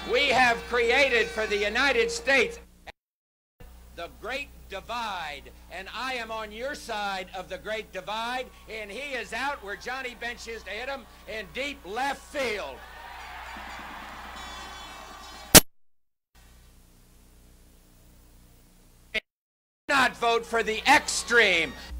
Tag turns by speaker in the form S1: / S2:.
S1: We have created for the United States the Great Divide, and I am on your side of the Great Divide, and he is out where Johnny Bench is to hit him in deep left field. Do not vote for the extreme.